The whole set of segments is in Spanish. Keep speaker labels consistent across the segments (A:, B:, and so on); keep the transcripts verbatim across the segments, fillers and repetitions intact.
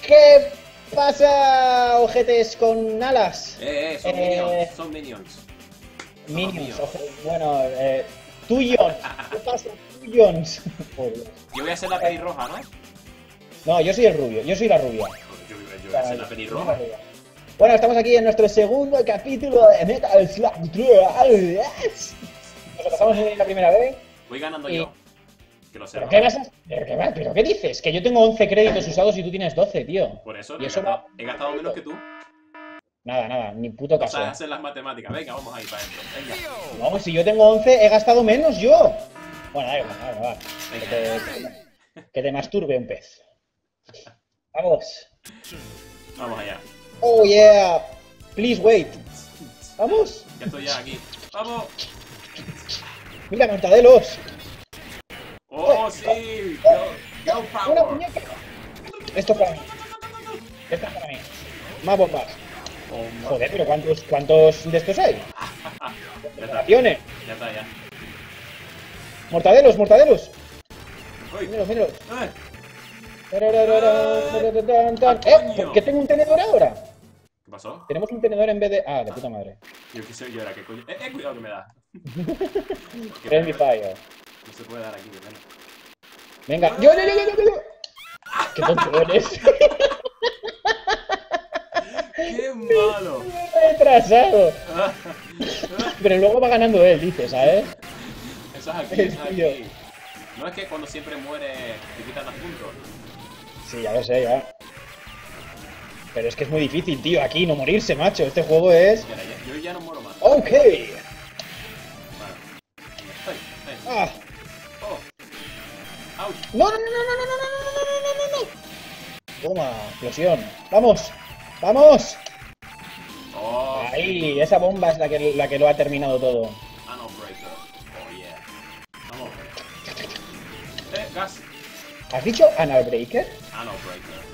A: ¿Qué pasa, ojetes con alas?
B: Eh, eh, son
A: Eh,
B: minions, son minions. Son
A: Minions,
B: minions.
A: oje- bueno, eh, tuyons. ¿Qué pasa, tuyons? Oh, Dios.
B: Yo voy a ser la pelirroja, ¿no?
A: No, yo soy el rubio, yo soy la rubia.
B: Yo, yo, yo voy a ser la pelirroja.
A: Bueno, estamos aquí en nuestro segundo capítulo de Metal Slug tres. Nos lo pasamos en la primera vez.
B: Voy ganando
A: Y-
B: yo. Que lo sé.
A: ¿Pero qué, vas a... ¿Pero, qué, va- ¿Pero qué dices? Que yo tengo once créditos usados y tú tienes doce, tío.
B: Por eso,
A: Y
B: he,
A: eso
B: gastado,
A: va-
B: he gastado menos que tú.
A: Nada, nada, ni puto
B: No
A: caso.
B: sabes hacer las matemáticas. Venga, vamos ahí para adentro. Venga.
A: No, si yo tengo once, he gastado menos yo. Bueno, da igual, da igual, va. Que
B: Venga.
A: te, que te masturbe un pez. Vamos.
B: Vamos allá.
A: Oh, yeah. Please wait. Vamos.
B: Ya estoy ya aquí. ¡Vamos!
A: Mira, mortadelos.
B: ¡Oh, sí! ¡Go, go
A: Una
B: power!
A: muñeca. Esto es para mí. Esto es para mí. Más bombas.
B: Oh, ma-
A: Joder, pero ¿cuántos, cuántos de estos hay?
B: Ya está,
A: Acciones.
B: ya está, ya.
A: Mortadelos, mortadelos.
B: Uy.
A: Míralos, míralos.
B: Eh,
A: ¿Eh? ¿Por qué tengo un tenedor ahora?
B: ¿Qué pasó?
A: Tenemos un tenedor en vez de... Ah, de puta madre.
B: Yo qué sé yo era, ¿qué coño? Eh, eh, cuidado que me da. Qué
A: Friendly
B: pena.
A: fire.
B: No se puede dar aquí, ¿verdad?
A: Venga. ¡Yo, yo, yo, yo, yo, yo! ¡Qué tonto eres!
B: ¡Qué malo!
A: Retrasado. Pero luego va ganando él, dice, ¿sabes?
B: Eso es aquí, eso es
A: Tío.
B: aquí. No es que cuando siempre muere te quitan los puntos.
A: Sí, ya lo sé, ya. Pero es que es muy difícil, tío, aquí no morirse, macho. Este juego es...
B: Mira, ya- yo ya no muero más.
A: ¡Ok!
B: Vale. Ay, ay.
A: ¡Ah!
B: Oh. Ouch.
A: ¡No, no, no, no, no, no, no, no, no, no, no, no, no! Toma, explosión. ¡Vamos! ¡Vamos!
B: Oh,
A: Ahí, esa bomba es la que, la que lo ha terminado todo.
B: Anal Breaker. Oh, yeah. Vamos. Eh, gas.
A: ¿Has dicho Anal Breaker?
B: Anal Breaker.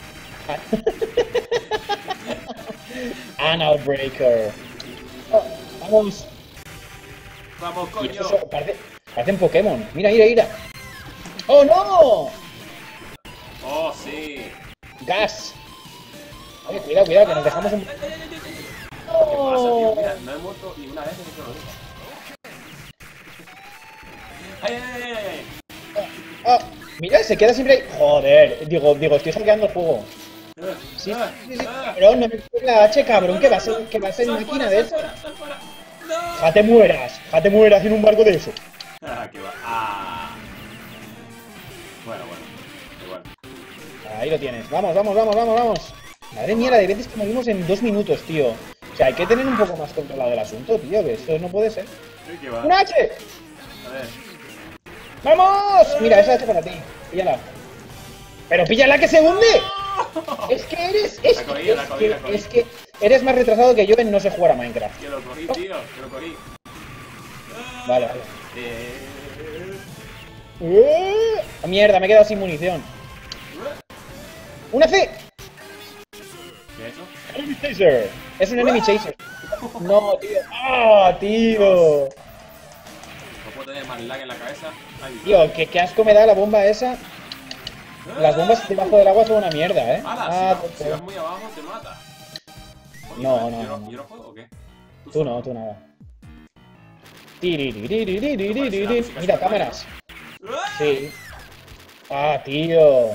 A: Anal Breaker. Oh, vamos.
B: Vamos,
A: Y
B: coño.
A: esto so- parece, parecen Pokémon. Mira, mira, mira. ¡Oh, no!
B: Oh, sí.
A: ¡Gas! Oye, cuidado, cuidado, que nos dejamos un...
B: ¿Qué pasa, tío? Mira, no he muerto ni una vez en este juego. ¡Ay, ay, ay, ay!
A: ¡Ah! Mira, se queda siempre ahí. Joder, digo, digo, estoy hackeando el juego.
B: ay.
A: Sí,
B: Ah,
A: sí, sí,
B: ah.
A: cabrón, no me coges la H, cabrón, que va a ser, que va a ser
B: Sal
A: máquina
B: fuera,
A: de
B: sal
A: eso.
B: fuera, sal fuera. ¡No!
A: ¡Ja te mueras! ¡Ja te mueras en un barco de eso!
B: Ah, que va. Ah. Bueno, bueno. Igual.
A: Ahí lo tienes. Vamos, vamos, vamos, vamos, vamos. Madre mía, la de veces que morimos en dos minutos, tío. O sea, hay que tener un poco más controlado el asunto, tío, que esto no puede ser.
B: Sí, que va.
A: ¡Un H!
B: A ver.
A: ¡Vamos! Mira, esa H para ti. Píllala. ¡Pero píllala que se hunde! Es que eres... Es,
B: La cogí,
A: que,
B: la
A: es,
B: cogí,
A: que,
B: la cogí.
A: es que eres más retrasado que yo en no sé jugar a Minecraft.
B: Que lo cogí, tío. Que lo cogí.
A: Vale, vale.
B: Eh...
A: ¡Uh! ¡Mierda! Me he quedado sin munición. ¡Una C!
B: ¿Qué es eso?
A: Enemy Chaser. Es un Enemy Chaser. No, tío. ¡Ah, tío!
B: No puedo tener más lag en la cabeza. Ay,
A: Tío, qué, qué asco me da la bomba esa. Las bombas debajo del agua son una mierda, ¿eh?
B: ¡Hala!
A: Ah,
B: si, vas, si
A: tú-
B: vas muy abajo te mata. Oye,
A: No,
B: ¿yo
A: no, no.
B: ¿Yo no juego o qué?
A: Tú no, tú nada. Tiriririririririririr. Mira, cámaras. Sí. Ah, tío.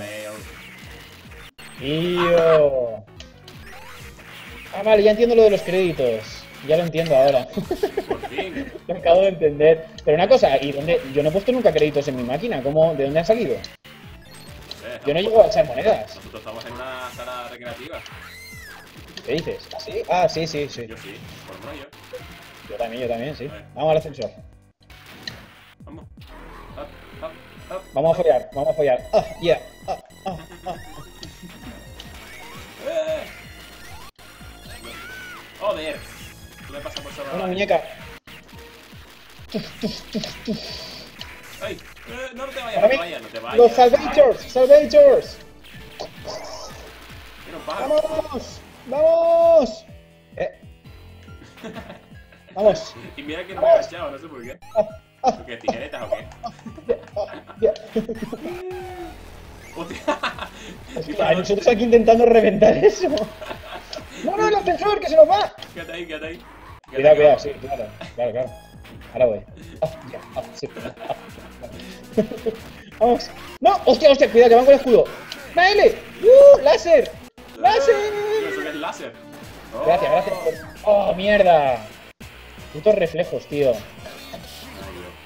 A: Tío. Ah, vale, ya entiendo lo de los créditos. Ya lo entiendo ahora.
B: Por fin.
A: Lo acabo de entender. Pero una cosa, ¿y dónde? Yo no he puesto nunca créditos en mi máquina. ¿Cómo? ¿De dónde han salido?
B: Eh,
A: Yo no llego a echar monedas.
B: Nosotros estamos en una sala recreativa.
A: ¿Qué dices? ¿Ah, sí? Ah, sí, sí, sí.
B: Yo sí, por lo menos yo.
A: Yo también, yo también, sí.
B: Vale.
A: Vamos al ascensor.
B: Vamos. Up, up, up.
A: Vamos a follar, vamos a follar. Ah, yeah. Ah, ah, ah.
B: ¡Eh! Joder. Tú me pasas por sobre
A: Una
B: la-
A: muñeca.
B: ¡Ay! Eh, no, no te vayas,
A: Para
B: no te
A: mí,
B: vayas, no te vayas.
A: los Salvators, Salvators.
B: Mira un pájaro.
A: Vamos, vamos. Eh. Vamos.
B: Y mira que no me he agachado, no sé por qué. ¿Qué, tijeretas o qué?
A: Ah, yeah.
B: Hostia,
A: Hostia, nosotros aquí intentando reventar eso. ¡No, no, el ascensor, que se nos va!
B: Quédate ahí, quédate ahí.
A: Cuidado, cuidado, sí, claro, claro, claro. Ahora voy. Ah, ya, ah, sí. Ah, vale. Vamos. ¡No! ¡Hostia, hostia! Cuidado, que van con el escudo. ¡Una L! ¡Uh! ¡Láser! ¡Láser!
B: Eso que es láser. Oh.
A: Gracias, gracias por... ¡Oh, mierda! Putos reflejos, tío.
B: Ay, Dios.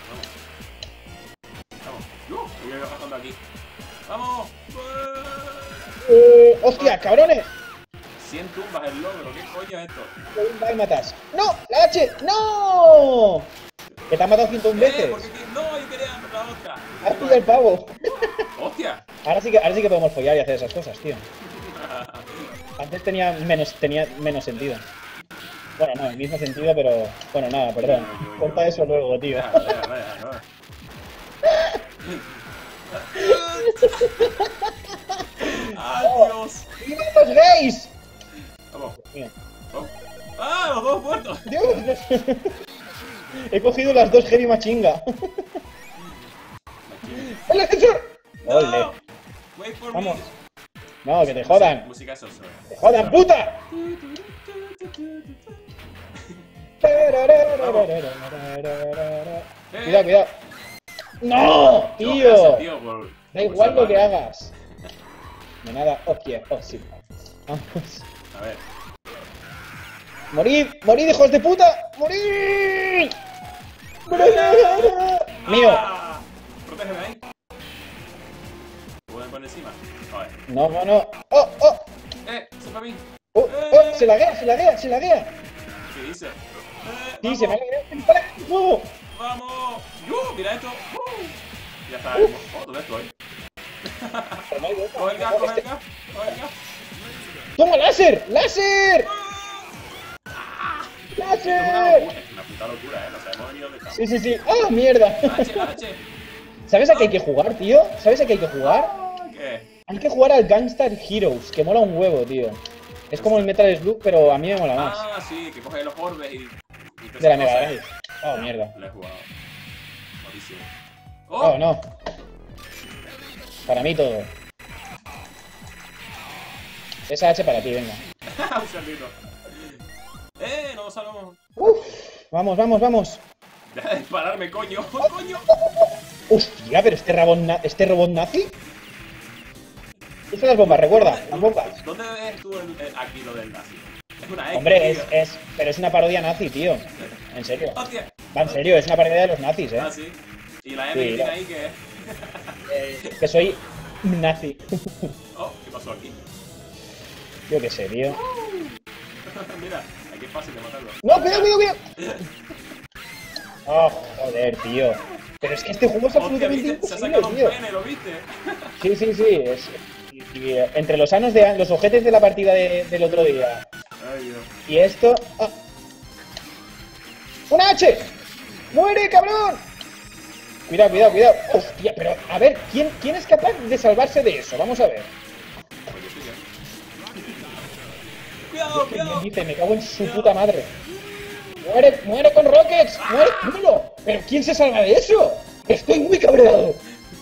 B: Vamos. Vamos. Uh, voy a ir bajando aquí. ¡Vamos!
A: Uh, ¡Hostia, cabrones!
B: cien tumbas el logro. ¿Qué coño es esto?
A: Va y matas. ¡No! ¡La H! ¡No! Que te han matado ciento una
B: Eh,
A: veces.
B: ¿por qué? No, yo quería la otra.
A: Has pillado el pavo.
B: ¡Hostia!
A: Ahora sí que, ahora sí que podemos follar y hacer esas cosas, tío. Antes tenía menos, tenía menos sentido. Bueno, no, el mismo sentido, pero... Bueno, nada, perdón. Corta eso luego, tío.
B: Vaya, vaya, vaya, vaya. ¡Ay, Dios!
A: ¡Viva los gays!
B: Vamos.
A: Mira.
B: Vamos. ¡Ah, los dos muertos!
A: Dios. He cogido las dos heavy machinga. ¡El ascensor!
B: No.
A: ¡Ole!
B: Wait for
A: Vamos.
B: me.
A: No, que te jodan.
B: Música eso, eso.
A: ¡Te jodan, puta! Cuidado, cuidado. ¡No! ¡Tío!
B: Gracias, tío, por-
A: Da
B: por
A: igual lo que
B: salvarme.
A: hagas. De nada. Hostia, oh, sí. Vamos.
B: A ver.
A: ¡Morid! ¡Morid, hijos de puta! ¡Morid! ¡Mío!
B: ¡Ah! Protégeme ahí. ¿Pueden poner encima? A ver.
A: No, no, no. ¡Oh, oh!
B: ¡Eh! ¡Se para mí!
A: ¡Oh, oh! ¡Se laguea, se laguea, se laguea!
B: ¿Qué dice? ¡Eh!
A: Sí, se me ha
B: vamos,
A: lagueado el para el fuego.
B: ¡Vamos! ¡Uh! ¡Mira esto! ¡Uh! Ya está. Oh, ¿dónde estoy? Coge el gas, coge el gas. Coge el gas.
A: ¡Toma, láser! ¡Láser!
B: Es una
A: ¡Láser!
B: locura, es una puta locura, ¿eh? No sabemos ni dónde estamos.
A: Sí, sí, sí. ¡Ah, mierda!
B: H, H.
A: ¿Sabes a qué hay que jugar, tío? ¿Sabes a qué hay que jugar?
B: ¿Qué?
A: Hay que jugar al Gangstar Heroes, que mola un huevo, tío. Es como el Metal Slug, pero a mí me mola más.
B: Ah, sí, que coge los orbes y... y
A: De la
B: cosas.
A: Mega Drive. Oh, mierda.
B: Lo he jugado. Buenísimo.
A: Oh, no. Para mí todo. Esa H para ti, venga.
B: Un saltito. ¡Eh! ¡No salgamos!
A: Uf, vamos, vamos, vamos.
B: Deja de dispararme, coño. ¡Coño!
A: Hostia, pero este robot, na este robot nazi. Usa las bombas, recuerda, las bombas.
B: ¿Dónde ves tú el, el- aquí lo del nazi? Es una X.
A: Hombre, es,
B: tío.
A: es, pero es una parodia nazi, tío. En serio.
B: ¡Hostia!
A: Va, en serio, es una parodia de los nazis, eh.
B: Ah, sí. Y la M
A: Sí,
B: que tiene
A: la-
B: ahí que es.
A: Eh, Que soy un nazi.
B: Oh, ¿qué pasó aquí?
A: Yo qué sé, tío.
B: Mira, aquí es fácil de matarlo.
A: ¡No, cuidado, cuidado, cuidado! Oh, joder, tío. Pero es que este juego es
B: Hostia,
A: absolutamente
B: ¿viste? Se ha
A: imposible,
B: sacado un
A: tío.
B: pene, ¿lo viste?
A: Sí, sí, sí. Es, y- y, eh, entre los anos de los ojetes de la partida de- del otro día
B: Ay, Dios.
A: y esto. ¡Ah! ¡Una H! ¡Muere, cabrón! Cuidado, cuidado, cuidado. Hostia, pero a ver, ¿quién, ¿quién es capaz de salvarse de eso? Vamos a ver.
B: Oye, sí, ¿eh? Cuidado,
A: ¿Qué me
B: cuidado.
A: dice? Me cago en su puta madre. ¡Muere, muere con Rockets! ¡Muere culo! ¿Pero quién se salva de eso? Estoy muy cabreado.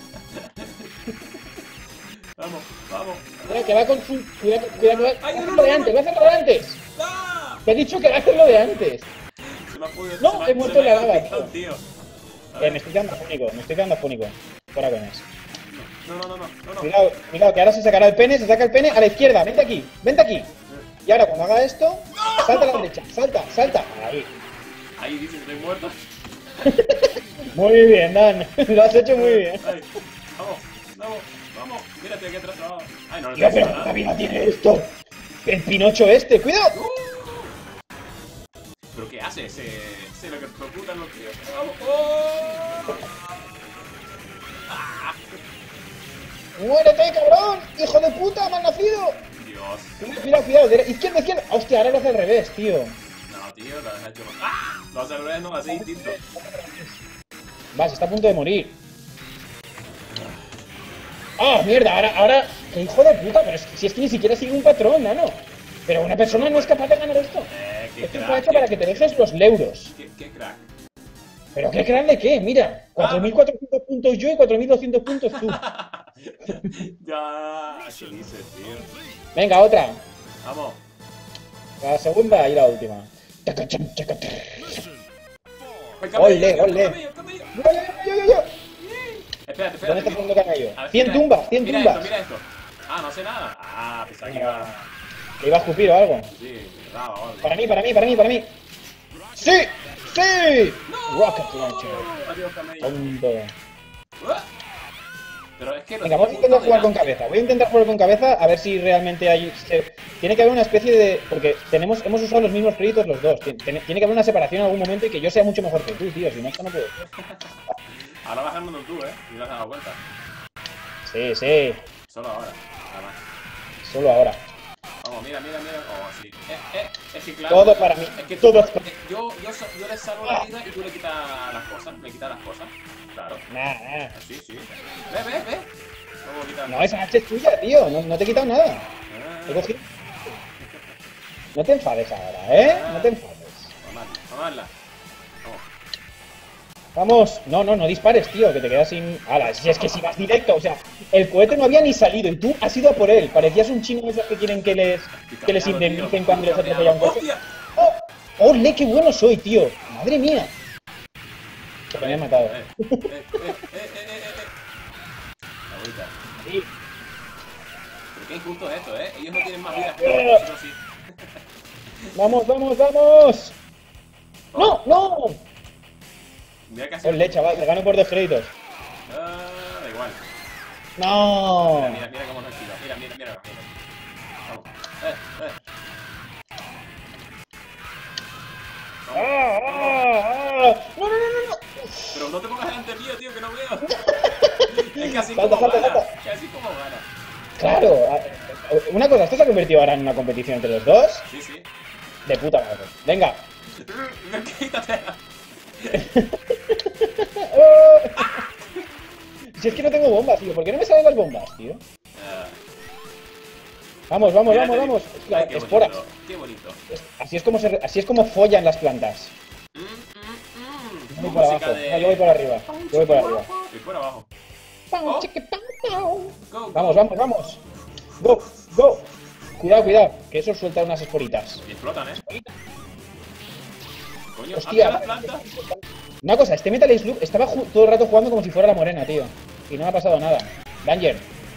B: Vamos, vamos.
A: Cuidado, que va con su... Cuidado, cuidado, que va...
B: Ay,
A: Va a
B: no,
A: hacerlo
B: no,
A: de
B: no,
A: antes,
B: no.
A: va a hacerlo de antes.
B: ¡Ah!
A: Te he dicho que va a hacerlo de antes.
B: Se me ha podido.
A: No,
B: se me ha-
A: he muerto
B: se
A: en
B: me
A: la
B: ha ido
A: lava,
B: el pistón, tío. A
A: Eh,
B: ver.
A: me estoy quedando afónico, me estoy quedando afónico. Fuera con eso.
B: No, no, no, no, no, no.
A: Cuidado, cuidado, que ahora se sacará el pene, se saca el pene a la izquierda, vente aquí, vente aquí. Y ahora cuando haga esto, salta a la derecha, salta, salta. Ahí.
B: Ahí dice que estoy muerto.
A: Muy bien, Dan, lo has hecho muy bien.
B: Ay, vamos, vamos, vamos. Mírate aquí atrás. Oh. Ay, no le
A: Tío,
B: estoy
A: pero
B: haciendo
A: ¿qué
B: nada.
A: vida tiene esto? El Pinocho este, cuidado.
B: ¿Pero qué hace? Se, se lo que procuran los tíos. ¡Vamos! ¡Oh! ¡Ah!
A: ¡Muérete, cabrón! ¡Hijo de puta, mal nacido!
B: Dios.
A: Cuidado, cuidado, cuidado, de- izquierda, izquierda. Hostia, ahora lo hace al revés, tío.
B: No, tío, lo has hecho. ¡Ah! Lo hace al revés, no, así distinto.
A: Vas, está a punto de morir. ¡Ah, mierda! Ahora, ahora... ¡Qué hijo de puta! Pero es que, si es que ni siquiera sigue un patrón, nano. Pero una persona no es capaz de ganar esto.
B: Eh, qué
A: Esto
B: crack.
A: está hecho para que te dejes los leuros.
B: Qué, qué crack.
A: ¿Pero qué crack de qué? Mira, cuatro mil cuatrocientos puntos yo y cuatro mil doscientos puntos tú.
B: Ya, ¿qué dices, tío?
A: Venga, otra.
B: Vamos.
A: La segunda y la última. Tacacham, tacacham.
B: El camello,
A: Ole,
B: el
A: ole.
B: camello, el camello.
A: Yo, yo, yo, yo.
B: Espérate, espérate.
A: ¿Dónde está poniendo camello?
B: A ver,
A: cien
B: mira,
A: tumbas, cien
B: mira
A: tumbas.
B: esto, mira esto. Ah, no sé nada. Ah, pensaba que iba...
A: ¿Le iba a escupir o algo?
B: Sí, verdad, vale.
A: Para mí, para mí, para mí, para mí. ¡Sí! ¡Sí! Rocket Launcher.
B: Adiós, camello.
A: Tonto.
B: Uah. Pero es que lo
A: Venga, vamos a
B: tengo
A: intentar
B: justo
A: jugar con
B: delante.
A: cabeza. Voy a intentar jugar con cabeza a ver si realmente hay... se- Tiene que haber una especie de... Porque tenemos, hemos usado los mismos créditos los dos. Tien- Tiene, tiene que haber una separación en algún momento y que yo sea mucho mejor que tú, tío. Si no, esto no puede ser.
B: Ahora vas ganando tú, ¿eh? Y no te has dado cuenta.
A: Sí, sí.
B: Solo ahora, nada más.
A: Solo ahora.
B: Vamos, mira, mira, mira. Oh, sí. Eh, eh, es que claro.
A: Todo para mí.
B: Es que
A: Todo
B: tú-
A: para-
B: eh, yo, yo, so- yo le salvo la vida y tú le quitas las cosas. Me quitas las cosas. Claro.
A: Nah, nah.
B: Sí, sí. Ve, ve, ve. Luego quitas.
A: No, esa hacha es tuya, tío. No, no te he quitado nada.
B: Ah,
A: He cogido... No te enfades ahora, ¿eh? No te enfades.
B: Vamos a darle, vamos a darla. Vamos.
A: Vamos. No, no, no dispares, tío, que te quedas sin... Ala, si es que si vas directo, o sea, el cohete no había ni salido y tú has ido a por él. Parecías un chino de esos que quieren que les, que les
B: Campeado,
A: indemnicen
B: tío.
A: cuando les atropella un coche.
B: ¡Hostia!
A: ¡Oh! ¡Ole, qué bueno soy, tío! ¡Madre mía! Que me han matado.
B: Eh, eh, eh, eh, eh, eh, eh, eh. La bolita.
A: Sí.
B: Pero qué injusto es esto, ¿eh? Ellos no tienen más vidas que nosotros sí.
A: ¡Vamos, vamos, vamos! ¡No, no!
B: Mira que ha sido...
A: Ole, chaval, te gano por dos créditos.
B: Ah, da igual.
A: ¡No!
B: Mira, mira, mira cómo nos esquiva. Mira, mira, mira. mira. Vamos. Eh, eh.
A: ¡Ah, ah, ah! ¡No, no, no, no! no!
B: Pero no te pongas delante mío, tío, que no veo. Es que así
A: Salta,
B: como
A: salta,
B: gana.
A: salta.
B: Que así como gana.
A: Claro, a- una cosa, ¿esto se ha convertido ahora en una competición entre los dos?
B: Sí, sí.
A: De puta madre. Venga.
B: Quítate.
A: Si es que no tengo bombas, tío. ¿Por qué no me salen las bombas, tío?
B: Ah,
A: Vamos, vamos,
B: mira,
A: vamos,
B: te
A: vamos.
B: digo.
A: Hostia,
B: Ay, qué
A: esporas.
B: bonito. Qué bonito.
A: Es- Así es como se, re- así es como follan las plantas.
B: Mm, mm, mm.
A: Yo voy por
B: Música
A: abajo.
B: de-
A: No, yo voy por arriba. Yo voy por arriba.
B: Voy por abajo.
A: Pau,
B: Oh.
A: chiqui, pau, pau.
B: Go, go.
A: Vamos, vamos, vamos. Go, go. Cuidado, cuidado. Que eso suelta unas esporitas.
B: Y explotan, ¿eh? Coño,
A: Hostia.
B: ¿has visto las plantas?
A: Una cosa, este Metal Slug estaba ju- todo el rato jugando como si fuera la morena, tío. Y no me ha pasado nada. Danger.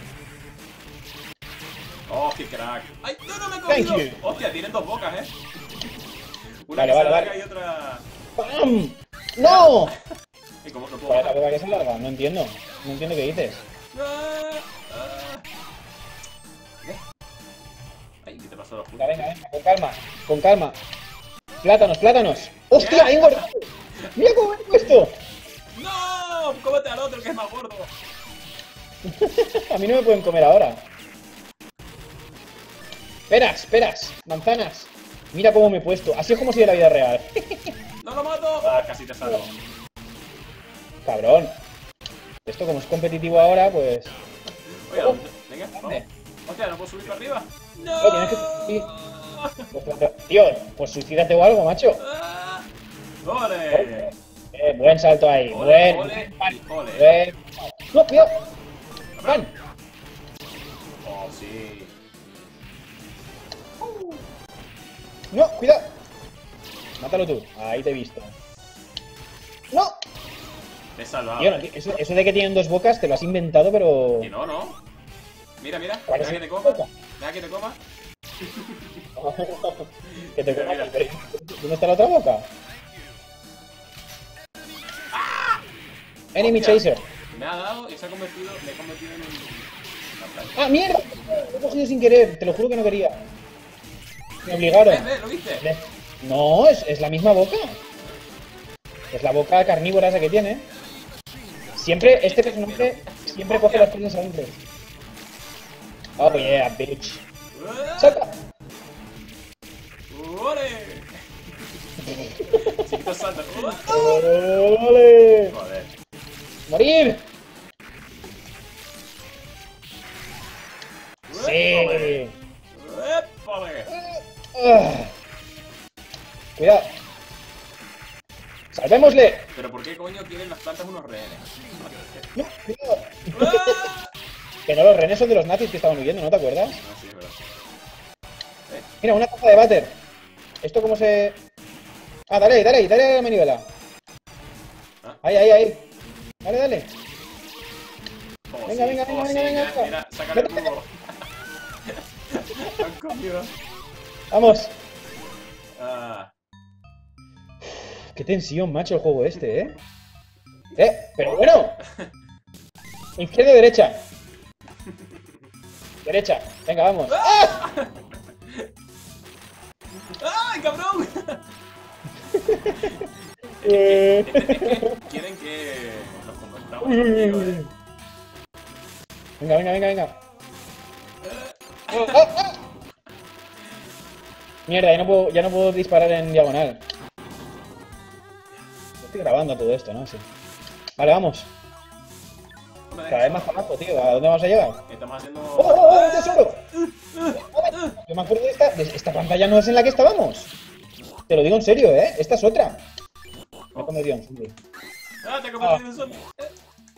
B: Oh, qué crack. ¡Ay, no, no me he
A: Thank
B: cogido!
A: you.
B: Hostia, tienen dos bocas, ¿eh? Una
A: Vale,
B: que
A: vale,
B: se larga
A: vale.
B: y otra...
A: ¡Pam! ¡No!
B: ¿Y cómo no puedo
A: ¿Cuál es la
B: bajar?
A: boca que se larga? No entiendo. No entiendo qué dices.
B: Ah, ah. ¿Qué? Ay, ¿qué te pasó?
A: Venga, venga, venga, con calma. Con calma. Plátanos, plátanos. ¡Hostia, he engordado! ¡Mira cómo me he puesto!
B: ¡No! ¡Cómete al otro que es más gordo!
A: A mí no me pueden comer ahora. Esperas, esperas. Manzanas. Mira cómo me he puesto. Así es como si de la vida real.
B: ¡No lo mato! Ah, casi te salvo.
A: Cabrón. Esto como es competitivo ahora, pues...
B: Oye, ¿a dónde? Venga, vamos. Hostia, ¿no puedo subir para arriba? ¡No!
A: No, tienes que... sí. Tío, pues suicídate o algo, macho.
B: Ah, ¡Ole!
A: Eh, buen salto ahí.
B: Ole,
A: Buen...
B: ole, y ole.
A: buen- No, cuidado. Van.
B: Oh, sí.
A: No, cuidado. Mátalo tú. Ahí te he visto. ¡No!
B: Te he salvado.
A: Tío, no, tío, eso, eso de que tienen dos bocas te lo has inventado, pero...
B: Que no, no. Mira, mira.
A: ¿Cuál
B: Deja
A: es
B: que te
A: el
B: coma.
A: boca?
B: Deja que te coma.
A: que te
B: Mira,
A: coma,
B: mira.
A: pero- ¿Dónde está la otra boca? Enemy
B: Hostia.
A: Chaser.
B: Me ha dado y se ha convertido, me he convertido en un...
A: ¡Ah, mierda! Lo he cogido sin querer, te lo juro que no quería. Me obligaron.
B: ¿Ves, ves? ¿Lo viste?
A: No, es, es la misma boca. Es la boca carnívora esa que tiene. Siempre, este personaje siempre coge las cosas antes. Oh yeah, bitch. ¡Salta!
B: ¡Ole! Chiquito salta.
A: ¡Ole!
B: Joder.
A: ¡Morir!
B: ¡Épale!
A: ¡Sí!
B: ¡Épale!
A: Ah. Cuidado. ¡Salvémosle!
B: Pero ¿por qué coño quieren las plantas unos rehenes?
A: No, cuidado.
B: ¡Ah!
A: Que no, los renes son de los nazis que estaban huyendo, ¿no te acuerdas?
B: Ah, sí, es verdad. Eh,
A: Mira, una taza de váter. ¿Esto cómo se...? Ah, dale, dale, dale a la manivela.
B: ¿Ah?
A: Ahí, ahí, ahí. Dale, dale.
B: como
A: Venga,
B: sí,
A: venga,
B: como
A: venga,
B: sí,
A: venga,
B: mira,
A: venga.
B: mira, sácale el jugo. Han comido.
A: Vamos.
B: Ah,
A: Qué tensión, macho, el juego este, ¿eh? Eh, pero bueno. Izquierda o derecha. Derecha. Venga, vamos. ¡Ah!
B: ¡ay, cabrón!
A: Eh.
B: Es que quieren que nos convertamos
A: Uy, uy, uy,
B: contigo,
A: uy.
B: eh.
A: Venga, venga, venga, venga. ¡Ah, ah, ah! Mierda, ya no, puedo, ya no puedo disparar en diagonal. Estoy grabando todo esto, ¿no? Sí. Vale, vamos.
B: No me
A: Cada vez
B: dejes.
A: más abajo, tío. ¿A dónde vamos a llegar?
B: Estamos haciendo...
A: ¡Oh, oh, oh! ¡Un tesoro! Yo me acuerdo de esta... de esta pantalla no es en la que estábamos. Te lo digo en serio, ¿eh? Esta es otra. Me he convertido en zombie.
B: ¡Ah, te he convertido en un zombie! Eh.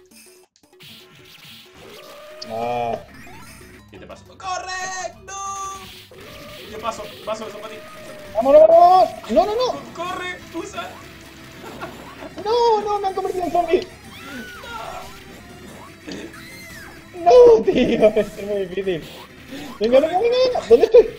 A: Ah.
B: ¿Qué te pasa? ¡Corre! ¡No! Yo paso, paso eso para ti.
A: ¡Vamos, vamos, vamos! ¡No, no, no!
B: ¡Corre! ¡Usa!
A: ¡No, no! ¡Me han convertido en zombie! ¡No, tío! Esto es muy difícil. ¡Venga, venga, venga! venga. ¿Dónde estoy?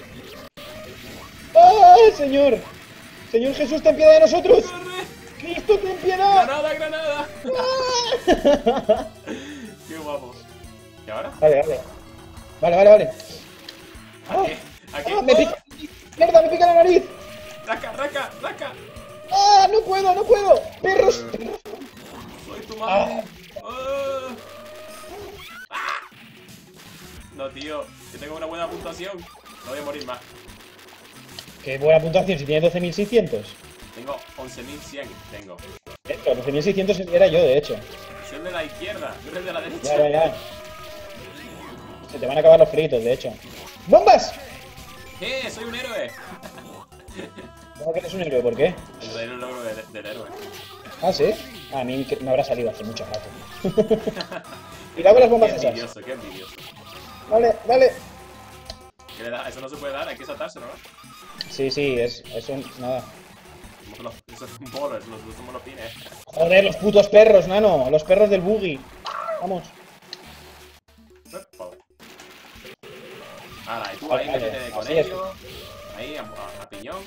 A: ¡Ah, señor! ¡Señor Jesús, ten piedad de nosotros!
B: ¡Corre!
A: ¡Cristo, ten piedad!
B: ¡Granada, granada!
A: ¡Ah!
B: ¡Qué guapo! ¿Y ahora?
A: Vale, vale. Vale, vale, vale.
B: Aquí, aquí.
A: ¡Ah, me pica! ¡Mierda, me pica la nariz!
B: ¡Raca, raca, raca!
A: ¡Ah, no puedo, no puedo! ¡Perros! perros.
B: ¡Soy tu madre! Ah. Ah. No, tío, que tengo una buena puntuación. No voy a morir más.
A: ¡Qué buena puntuación! Si tiene doce mil seiscientos.
B: Tengo once mil cien. Tengo.
A: Esto, doce mil seiscientos era yo, de hecho.
B: Soy el de la izquierda, yo soy el de la derecha.
A: Ya, ya, ya. Se te van a acabar los fritos, de hecho. ¡Bombas!
B: ¡Eh! ¡Soy un héroe!
A: ¿Cómo que eres un héroe? ¿Por qué?
B: El el logro del, del héroe.
A: ¿Ah, sí? A mí que- me habrá salido hace mucho rato. Cuidado con las bombas
B: Qué
A: esas.
B: envidioso, qué envidioso.
A: Vale, vale.
B: ¿Qué le da? Eso no se puede dar, hay que saltárselo, ¿no?
A: Sí, sí, es, es un... nada.
B: Somos los, eso es un bowler, los dos somos los pines.
A: Joder, los putos perros, nano. Los perros del buggy. Vamos.
B: Eh, joder. Ahora, y tú
A: Vale,
B: ahí
A: vale,
B: métete con
A: así es.
B: ellos. Ahí, a, a, a piñón.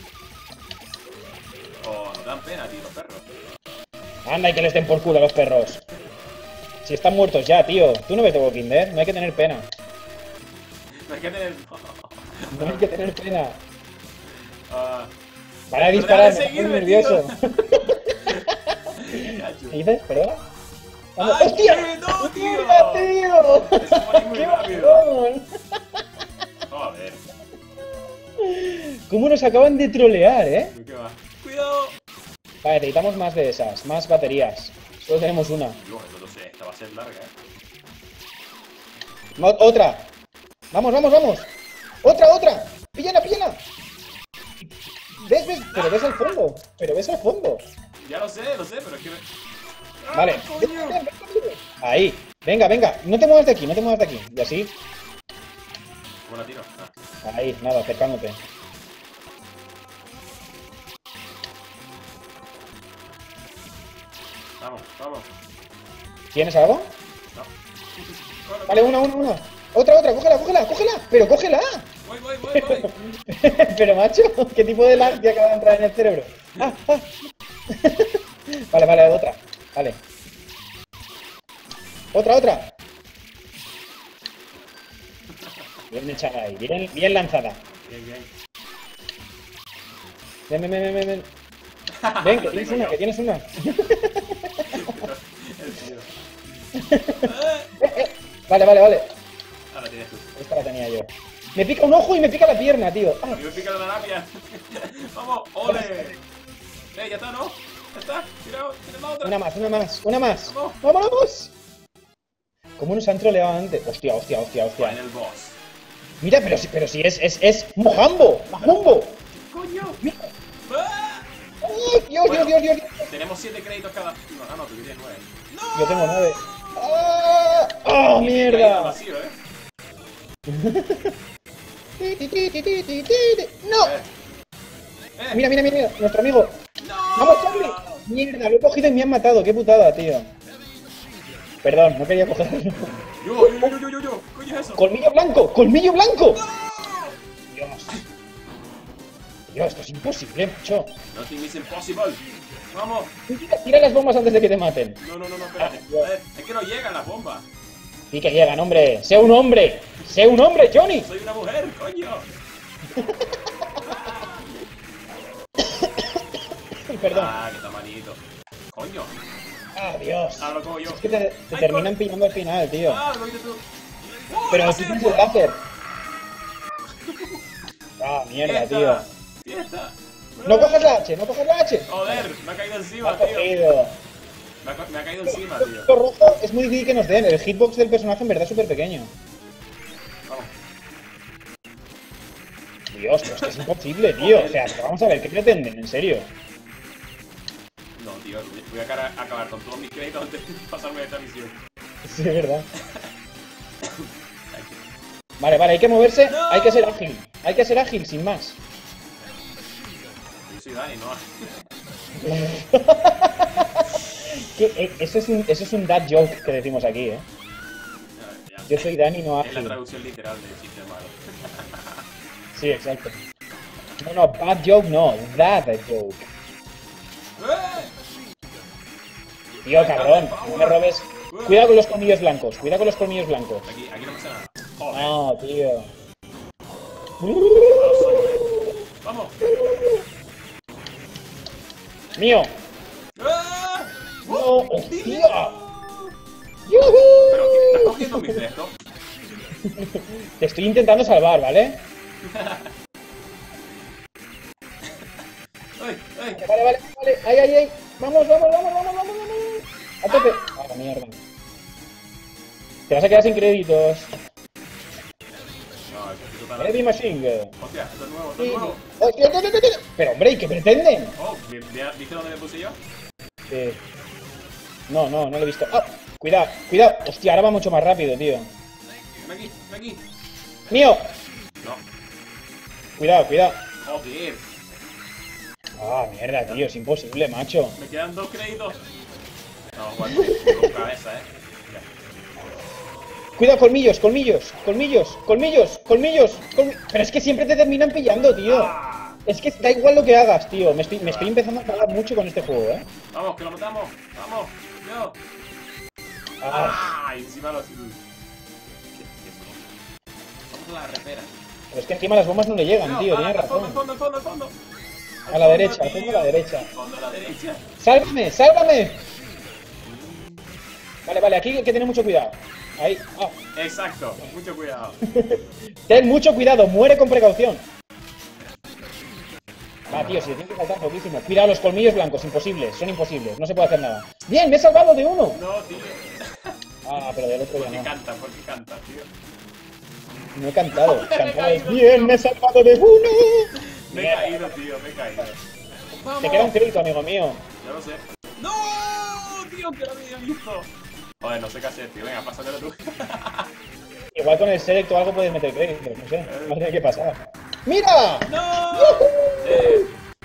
B: O nos dan pena, tío, los perros.
A: Anda, y que les den por culo a los perros. Si están muertos ya, tío. Tú no ves The Walking Dead, no hay que tener pena.
B: No hay que tener...
A: No hay que tener pena.
B: Ah,
A: Para
B: pero
A: disparar,
B: deja de
A: me estoy
B: seguirme,
A: nervioso.
B: cacho.
A: ¿Qué dices? ¿Perdona? Vamos.
B: ¡Ay,
A: ¡Hostia!
B: qué! ¡No, tío!
A: ¡Mira, tío!
B: Eso fue muy
A: ¡Qué
B: rápido.
A: bajón!
B: Joder.
A: ¿Cómo nos acaban de trolear, eh?
B: ¿Qué va? ¡Cuidado!
A: Vale, necesitamos más de esas, más baterías. Solo tenemos una.
B: Dios, no lo sé, esta va a ser larga, eh.
A: Mo- ¡Otra! ¡Vamos, vamos, vamos! ¡Otra, otra! ¡Píllala, píllala! ¿Ves, ves? Pero ves al fondo. Pero ves al fondo.
B: Ya lo sé, lo sé, pero es que... me- ¡Ah,
A: Vale.
B: coño!
A: Ven, ven, ven, ven. Ahí. Venga, venga. No te muevas de aquí, no te muevas de aquí. Y así.
B: ¿Cómo la tiro? Ah.
A: Ahí, nada, acercándote.
B: Vamos, vamos.
A: ¿Tienes algo?
B: No. Corre,
A: Vale, una, una, una. Otra, otra, cógela, cógela, cógela. Pero cógela.
B: Voy, voy, voy, voy.
A: Pero macho, ¿qué tipo de lag te acaba de entrar en el cerebro? Ah, ah. Vale, vale, otra. Vale. Otra, otra. Bien echada ahí, bien, bien lanzada.
B: Bien, bien.
A: Ven, ven, ven, ven, ven. Ven, que
B: Lo
A: tienes
B: tengo
A: una,
B: yo.
A: que tienes una.
B: El tío.
A: Eh, eh. Vale, vale, vale.
B: Ahora tienes tú.
A: Esta la tenía yo. Me pica un ojo y me pica la pierna, tío. Ah,
B: A mí me pica la labia. Vamos, ole. Eh, ya está, ¿no? Ya está. Tira, tira la otra.
A: una más, una más, una más.
B: Vamos.
A: ¡Vámonos! ¿Cómo nos han troleado antes? Hostia, hostia, hostia, hostia.
B: Final boss.
A: Mira, pero si, pero si es, es, es Mojambo, Majumbo.
B: ¡Coño!
A: Mira.
B: ¡Ah!
A: ¡Ay, Dios,
B: Bueno.
A: Dios, Dios, Dios, Dios!
B: Tenemos siete créditos cada. No, ah, no, tú tienes nueve.
A: Yo tengo nueve. ¡Ah! ¡Ah! ¡Oh,
B: Y me he
A: mierda!
B: caído vacío, ¿eh?
A: Ti, ti, ti, ti, ti, ti, ti. ¡No!
B: Eh. Eh.
A: Mira, mira, mira, nuestro amigo.
B: ¡No!
A: ¡Vamos, Charlie! Mierda, lo he cogido y me han matado. ¡Qué putada, tío! Perdón, no quería cogerlo.
B: Yo, yo, yo, yo, yo, yo. ¿Qué coño es eso?
A: ¡Colmillo blanco! ¡Colmillo blanco!
B: ¡No!
A: Dios. Dios, esto es imposible, macho.
B: Nothing is impossible. Vamos.
A: Tira, tira las bombas antes de que te maten.
B: No, no, no, no, espérate. A ver, es que no llegan las bombas.
A: Y que llegan, hombre. ¡Sé un hombre! ¡Sé un hombre, Johnny!
B: Soy una mujer, coño.
A: Perdón.
B: Ah, qué tamanito. Coño.
A: ¡Ah, Dios!
B: Ahora lo cojo yo.
A: Es que te, te
B: Ay,
A: terminan
B: cor-
A: pillando al final, tío.
B: Ah, lo viste tú. ¡Oh,
A: Pero
B: láser!
A: tú tienes el láser. ¡Ah, mierda,
B: Fiesta,
A: tío!
B: Fiesta.
A: ¡No cojas la H! ¡No cojas la H!
B: Joder, me ha caído
A: Me
B: encima,
A: ha
B: tío.
A: cogido.
B: Me ha, co- me ha caído encima, tío.
A: Lo rojo es muy difícil que nos den. El hitbox del personaje en verdad es súper pequeño.
B: Vamos.
A: Dios, pero es que es imposible, tío. O sea, pero vamos a ver, ¿qué pretenden? En serio.
B: No, tío, voy a cara- acabar con todos mis créditos antes de pasarme esta misión.
A: Sí, es verdad. Vale, vale, hay que moverse,
B: ¡No!
A: hay que ser ágil. Hay que ser ágil, sin más.
B: Yo soy Dani, ¿no?
A: Que, eh, eso, es un, eso es un dad joke que decimos aquí, ¿eh?
B: Ya, ya.
A: Yo soy Dani, no
B: Es la
A: ágil.
B: traducción literal de chiste malo.
A: Sí, exacto. No, no, bad joke no, dad joke.
B: ¡Eh!
A: Tío, cabrón, no me robes. Cuidado con los colmillos blancos, cuidado con los colmillos blancos.
B: Aquí, aquí no pasa nada. Joder.
A: No, tío.
B: Vamos.
A: ¡Mío!
B: ¡Ah!
A: ¡No!
B: ¡Uh!
A: ¡Hostia!
B: Pero,
A: ¡Yuhu!
B: ¿qué estás cogiendo mis de esto?
A: Te estoy intentando salvar, ¿vale?
B: ¡Ay, ay!
A: Vale, vale, vale. ¡Ay, ay, ay! ¡Vamos, vamos, vamos, vamos, vamos, vamos! ¡A tope! ¡Ah, la mierda! Te vas a quedar sin créditos.
B: No, esto está
A: Heavy Machine Gun.
B: Hostia, esto es nuevo, esto es nuevo.
A: Hostia, hostia, hostia, hostia. Pero, hombre, ¿y qué pretenden?
B: Oh, ¿vi- vi- ¿viste dónde me puse yo?
A: Eh, No, no, no lo he visto. ¡Ah! Cuidado, cuidado. Hostia, ahora va mucho más rápido, tío.
B: Ven aquí, ven aquí.
A: ¡Mío!
B: No.
A: Cuidado, cuidado.
B: Joder.
A: Ah, mierda, tío, es imposible, macho.
B: Me quedan dos créditos. No, jugar con, con cabeza, eh. Mira.
A: Cuidado, colmillos, colmillos, colmillos, colmillos, colmillos. colmi- Pero es que siempre te terminan pillando, tío.
B: ¡Ah!
A: Es que da igual lo que hagas, tío. Me estoy, me estoy empezando a cagar mucho con este juego, ¿eh?
B: Vamos, que lo matamos. Vamos. Yo.
A: Ah,
B: ¡Ah! Y encima los... ¿Qué, qué es eso? Vamos a la repera.
A: pero es que encima las bombas no le llegan,
B: No,
A: tío.
B: ah,
A: Tienes
B: al fondo, al
A: razón.
B: fondo, al fondo, al fondo. Al
A: A la
B: fondo,
A: derecha, al
B: tío.
A: fondo a la derecha.
B: Al fondo a la derecha.
A: ¡Sálvame, sálvame! Vale, vale, aquí hay que tener mucho cuidado. Ahí. Ah.
B: Exacto. Mucho cuidado.
A: Ten mucho cuidado, muere con precaución. Va, tío, si te tiene que faltar poquísimo. Cuidado, los colmillos blancos, imposibles, son imposibles, no se puede hacer nada. ¡Bien, me he salvado de uno!
B: No, tío.
A: Ah, pero del otro
B: ¿Por
A: ya
B: qué
A: no.
B: canta? ¿Por qué canta, tío?
A: No he cantado.
B: Me he
A: Cantado es
B: caído,
A: bien,
B: tío.
A: me he salvado de uno.
B: Me he
A: Mierda.
B: caído, tío, me he caído. ¡Vamos!
A: Te queda un crédito, amigo mío.
B: Ya lo sé. ¡No! Tío, que lo había visto. Joder, no sé qué hacer, tío. Venga, pásatelo tú.
A: Igual con el select o algo puedes meter créditos, no sé. No sé qué pasar. ¡Mira!
B: ¡No! Eh.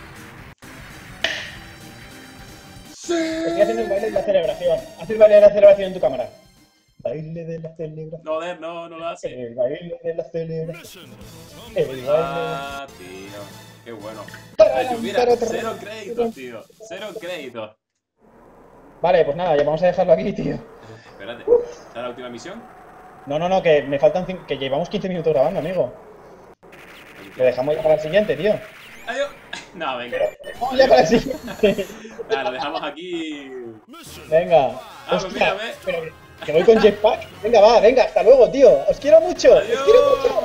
A: Estoy haciendo el baile de la celebración. Haz el baile de la celebración en tu cámara. Baile de la celebración.
B: Joder, no, no lo hace.
A: El baile de la celebración. El baile.
B: Ah, tío. Qué bueno.
A: Tararán,
B: Ay, mira,
A: tararán.
B: cero créditos, tío. Cero créditos.
A: Vale, pues nada, ya vamos a dejarlo aquí, tío.
B: Espérate. ¿Esta es la última misión?
A: No, no, no, que me faltan cin- que llevamos quince minutos grabando, amigo. Lo dejamos ya para el siguiente, tío.
B: Adiós. No, venga.
A: Vamos ya para el siguiente.
B: Nada, lo dejamos aquí.
A: Venga.
B: Ah, pues
A: Hostia,
B: mira, ve.
A: pero que voy con jetpack. Venga, va, venga, hasta luego, tío. Os quiero mucho. Os quiero
B: Adiós.
A: mucho.